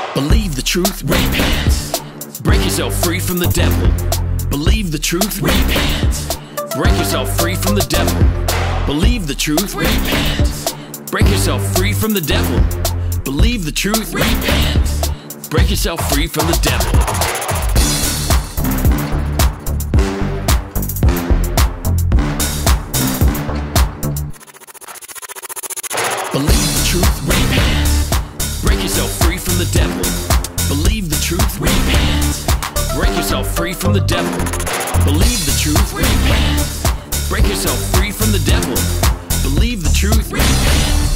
Believe the truth, repent. Break yourself free from the devil. Believe the truth, repent. Break yourself free from the devil. Believe the truth, repent. Break yourself free from the devil. Believe the truth, repent. Break yourself free from the devil. Believe the truth, repent. Break yourself free from the devil. Believe the truth, repent. Break yourself free from the devil. Believe the truth, repent. Break yourself free from the devil. Believe the truth, repent.